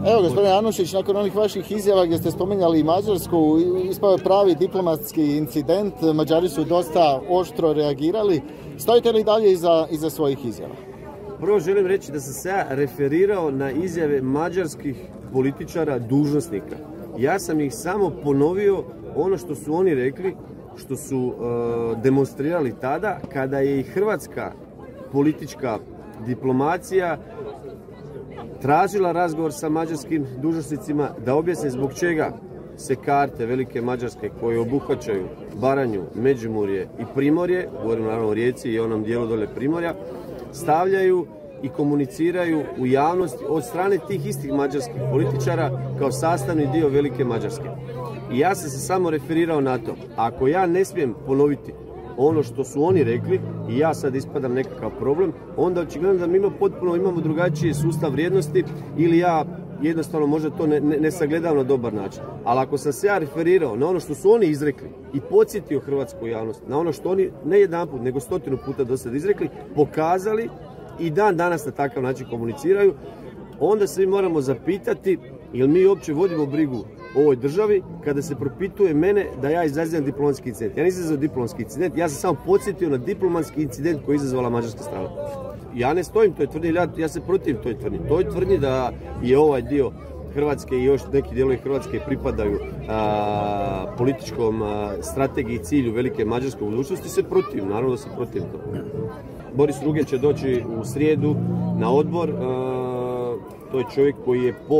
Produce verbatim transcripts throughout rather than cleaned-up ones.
Evo, gospodin Anušić, nakon onih vaših izjava gdje ste spominjali i Mađarsku, ispao je pravi diplomatski incident. Mađari su dosta oštro reagirali. Stojite li dalje iza, iza svojih izjava? Prvo želim reći da sam se ja referirao na izjave mađarskih političara, dužnosnika. Ja sam ih samo ponovio ono što su oni rekli, što su uh, demonstrirali tada, kada je i hrvatska politička diplomacija tražila razgovor sa mađarskim dužnosnicima da objasne zbog čega se karte velike Mađarske koje obuhvaćaju Baranju, Međimurje i Primorje, govorim naravno o Rijeci i onom dijelu dole Primorja, stavljaju i komuniciraju u javnosti od strane tih istih mađarskih političara kao sastavni dio velike Mađarske. I ja sam se samo referirao na to. Ako ja ne smijem ponoviti ono što su oni rekli i ja sad ispadam nekakav problem, onda očigledno da mi imamo potpuno imamo drugačiji sustav vrijednosti ili ja jednostavno možda to ne, ne, ne sagledam na dobar način. Ali ako sam se ja referirao na ono što su oni izrekli i podsjetio hrvatsku javnost, na ono što oni ne jedanput nego stotinu puta do sada izrekli, pokazali i dan danas na takav način komuniciraju, onda se mi moramo zapitati jel mi uopće vodimo brigu o ovoj državi kada se propituje mene da ja izazivam diplomatski incident. Ja nisam izazvao diplomatski incident, ja sam samo podsjetio na diplomatski incident koji je izazvala mađarska strana. Ja ne stojim toj tvrdnji, ja, ja se protivim toj tvrdnji. Toj tvrdnji da je ovaj dio Hrvatske i još neki dijelovi Hrvatske pripadaju a, političkom a, strategiji i cilju velike Mađarske budućnosti, se protivim, naravno da se protivim to. Boris Rugel će doći u srijedu na odbor. A, to je čovjek koji je po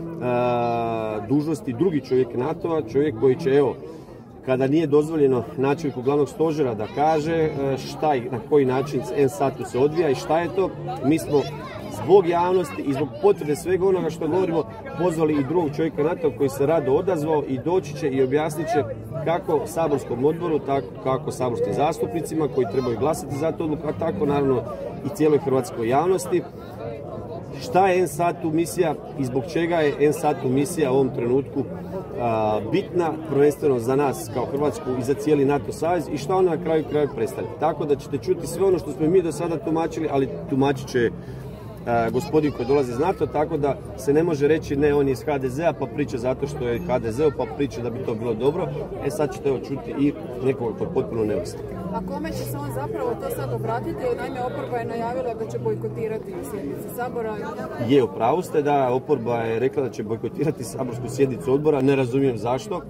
a, dužnosti drugi čovjek NATO-a, čovjek koji će, evo, kada nije dozvoljeno načelniku glavnog stožera da kaže šta i na koji način en satu se odvija i šta je to, mi smo zbog javnosti i zbog potvrde svega onoga što govorimo pozvali i drugog čovjeka NATO koji se rado odazvao i doći će i objasnit će kako saborskom odboru, tako kako saborskim zastupnicima koji trebaju glasati za to odluku, a tako naravno i cijeloj hrvatskoj javnosti šta je en satu misija i zbog čega je en satu misija u ovom trenutku a, bitna, prvenstveno za nas kao Hrvatsku i za cijeli NATO savez i šta ona na kraju kraju predstavlja. Tako da ćete čuti sve ono što smo mi do sada tumačili, ali tumačit će a, gospodin koji dolazi iz NATO, tako da se ne može reći ne, on je iz ha de zea pa priča zato što je ha de zeo pa priča da bi to bilo dobro. E sad ćete evo čuti i nekoga koji je potpuno neovisno. A kome će se on zapravo to sad obratiti? Naime, oporba je najavila da će bojkotirati sjednicu Sabora. Je, u pravu ste da oporba je rekla da će bojkotirati saborsku sjednicu odbora, ne razumijem zašto.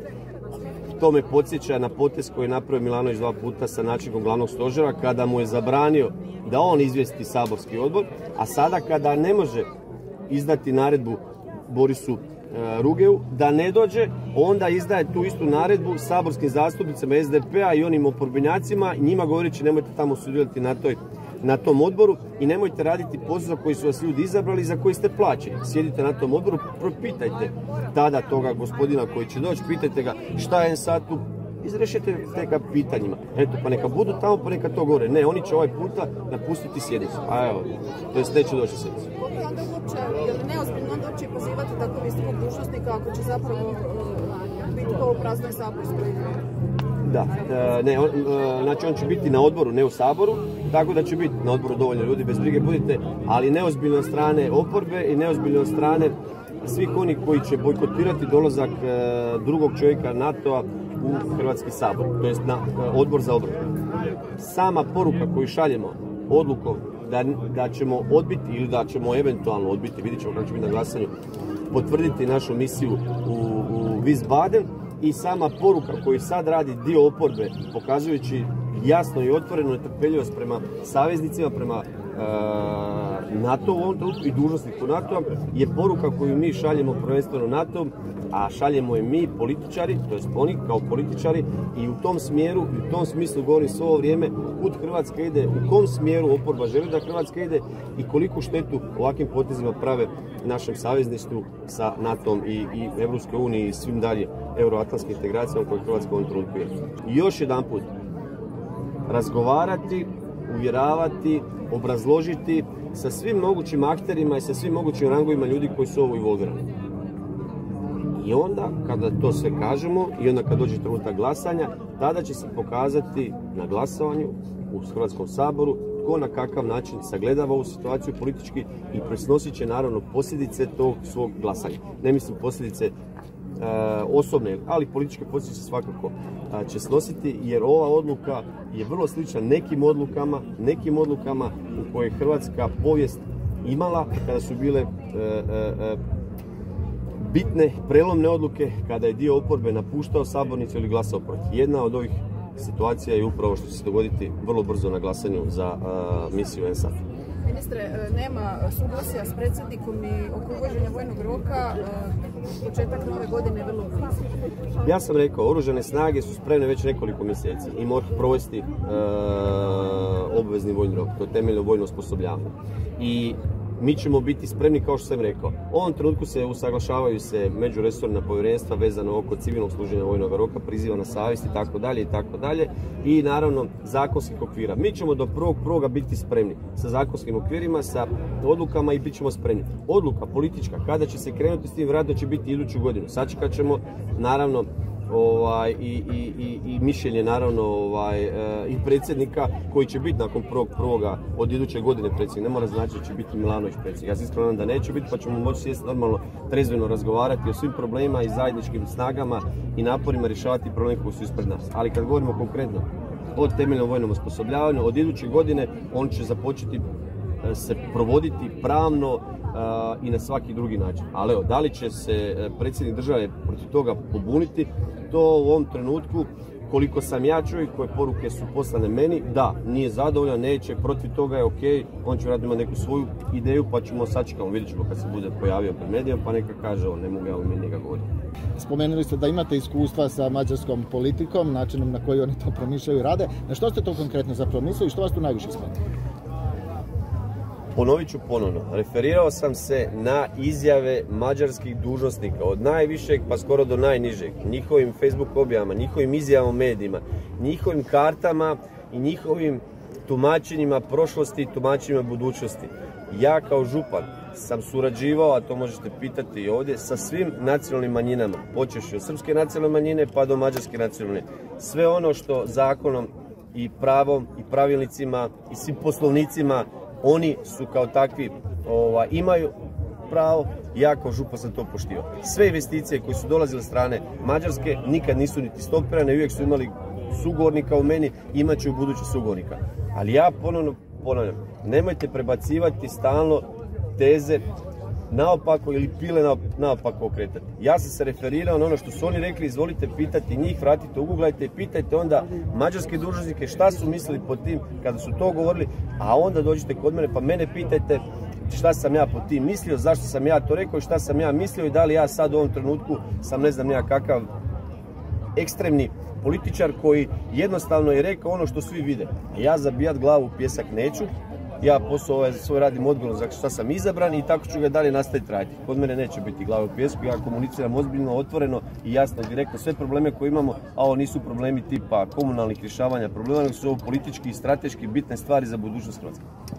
To me podsjeća na potez koji je napravio Milanović dva puta sa načelnikom glavnog stožera kada mu je zabranio da on izvijesti saborski odbor, a sada kada ne može izdati naredbu Borisu Rugeu da ne dođe, onda izdaje tu istu naredbu saborskim zastupnicama es de pe a i onim oporbenjacima i njima govoreći nemojte tamo sudjelovati na, toj, na tom odboru i nemojte raditi posao za koji su vas ljudi izabrali i za koji ste plaćeni. Sjedite na tom odboru, propitajte tada toga gospodina koji će doći, pitajte ga šta je en satu, izrešite teka pitanjima. Eto, pa neka budu tamo, pa neka to gore. Ne, oni će ovaj puta napustiti sjednicu. A evo, to jest neće doći sjednicu. Onda uopće, je li neozbiljno onda uopće pozivati tako visokog dužnosnika ako će zapravo uh, biti to u praznoj saborskoj? Da, ne, on, znači on će biti na odboru, ne u Saboru, tako da će biti na odboru dovoljno ljudi, bez brige budite, ali neozbiljno od strane oporbe i neozbiljno od strane svih onih koji će bojkotirati dolazak drugog čovjeka NATO-a u Hrvatski sabor, to jest na odbor za obranu. Sama poruka koju šaljemo odlukom da, da ćemo odbiti ili da ćemo eventualno odbiti, vidjet ćemo kako će biti na glasanju, potvrditi našu misiju u, u Wiesbaden i sama poruka koju sad radi dio oporbe pokazujući jasno i otvoreno netrpeljivost prema saveznicima, prema e, NATO u ovom trenutku i dužnosniku NATO-a je poruka koju mi šaljemo prvenstveno NATO, a šaljemo je mi političari, to jest oni kao političari i u tom smjeru i u tom smislu govorim sve ovo vrijeme kud Hrvatska ide, u kom smjeru oporba želi da Hrvatska ide i koliku štetu ovakvim potezima prave našem savezništvu sa NATO-om i, i Evropskoj uniji i svim dalje euroatlantskim integracijama koje Hrvatska u ovom trenutku je. I još jedan put, razgovarati, uvjeravati, obrazložiti sa svim mogućim akterima i sa svim mogućim rangovima ljudi koji su ovo involvirani. I onda, kada to sve kažemo i onda kad dođe trenutak glasanja, tada će se pokazati na glasovanju u Hrvatskom saboru ko na kakav način sagledava ovu situaciju politički i presnosit će naravno posljedice tog svog glasanja. Ne mislim posljedice e, osobne, ali političke posljedice svakako a, će snositi, jer ova odluka je vrlo slična nekim odlukama, nekim odlukama u koje Hrvatska povijest imala kada su bile e, e, e, bitne, prelomne odluke, kada je dio oporbe napuštao sabornicu ili glasao protiv. Jedna od ovih situacija je upravo što će se dogoditi vrlo brzo na glasanju za uh, misiju N S A F. Ministre, nema suglasja s predsjednikom i oko uvođenja vojnog roka, početak nove godine je vrlo blizu. Ja sam rekao, oružane snage su spremne već nekoliko mjeseci i MORH provesti uh, obvezni vojni rok, to je temeljno vojno osposobljavanje. I mi ćemo biti spremni, kao što sam rekao. U ovom trenutku se usaglašavaju se međuresorna povjerenstva vezano oko civilnog služenja vojnog roka, priziva na savjest i tako dalje i tako dalje. I naravno zakonskih okvira. Mi ćemo do prvog prvoga biti spremni sa zakonskim okvirima, sa odlukama i bit ćemo spremni. Odluka politička, kada će se krenuti s tim, vjerojatno će biti iduću godinu. Sačekat ćemo naravno Ovaj, i, i, i, i mišljenje naravno ovaj, e, i predsjednika koji će biti nakon prvog prvoga od iduće godine predsjednik. Ne mora znači da će biti Milanović predsjednik. Ja se iskreno da neće biti, pa ćemo moći sjesti normalno trezveno razgovarati o svim problemima i zajedničkim snagama i naporima rješavati probleme koji su ispred nas. Ali kad govorimo konkretno o temeljnom vojnom osposobljavanju, od iduće godine on će započeti se provoditi pravno uh, i na svaki drugi način. Ali evo, da li će se predsjednik države protiv toga pobuniti, to u ovom trenutku, koliko sam ja čuo i koje poruke su poslane meni, da, nije zadovoljan, neće, protiv toga je ok, on će vjerojatno imati neku svoju ideju, pa ćemo sačekamo, vidjet ćemo kad se bude pojavio pred medijom, pa neka kaže on, ne mogu ja u meni njega govoriti. Spomenuli ste da imate iskustva sa mađarskom politikom, načinom na koji oni to promišljaju i rade. Na što ste to konkretno zapromislili i što vas tu najviše smeta? Ponovit ću ponovno, referirao sam se na izjave mađarskih dužnosnika, od najvišeg pa skoro do najnižeg, njihovim Facebook objavama, njihovim izjavama u medijima, njihovim kartama i njihovim tumačenjima prošlosti i tumačenjima budućnosti. Ja kao župan sam surađivao, a to možete pitati i ovdje, sa svim nacionalnim manjinama, počevši od srpske nacionalne manjine pa do mađarske nacionalne. Sve ono što zakonom i pravom i pravilnicima i svim poslovnicima oni su kao takvi, ovaj, imaju pravo, ja kao župan sam to poštivao. Sve investicije koje su dolazile strane Mađarske nikad nisu niti stopirane, uvijek su imali sugovornika u meni, imat će u buduće sugovornika. Ali ja ponovno ponavljam, nemojte prebacivati stalno teze naopako ili pile naopako okretati. Ja sam se referirao na ono što su oni rekli, izvolite pitati njih, vratite, uguglajte i pitajte onda mađarske dužnosnike šta su mislili pod tim kada su to govorili, a onda dođite kod mene pa mene pitajte šta sam ja pod tim mislio, zašto sam ja to rekao i šta sam ja mislio i da li ja sad u ovom trenutku sam ne znam nekakav ekstremni političar koji jednostavno je rekao ono što svi vide. A ja zabijat glavu u pjesak neću. Ja posao ovaj svoj radim odgovorno za što sam izabran i tako ću ga dalje nastaviti raditi. Kod mene neće biti glava u pjesku, ja komuniciram ozbiljno, otvoreno i jasno, direktno sve probleme koje imamo, a ovo nisu problemi tipa komunalnih rješavanja problema, nego su ovo politički i strateški bitne stvari za budućnost Hrvatske.